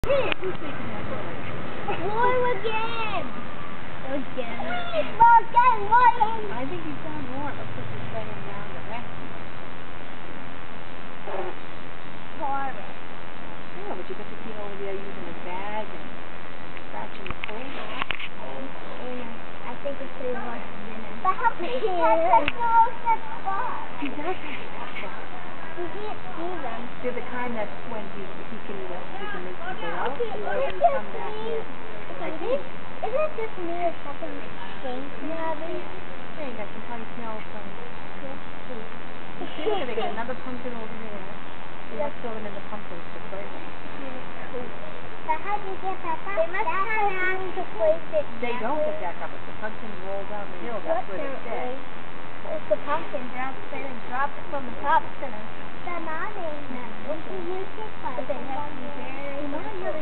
Blue again! Again. I think he's done more. It looks like he's banging down the rest. Horrible. Yeah, but you get to see over there using his bag and scratching the clothes off. I think it's pretty much dinner. But how can he He does have that spot. You can't see them. They're the kind that when he can make them go out, or they come back in. I think. Isn't it just me or something stinks maybe? Yeah, you got some funny smell from here. They got another pumpkin over there. You have to throw them in the pumpkins to play with. But how do you get back up? They must have room to place it. They don't get back up. If the pumpkin rolls down the hill, that's where they stay. If the pumpkin drops in and drops it from the top, it's gonna. But they have to be very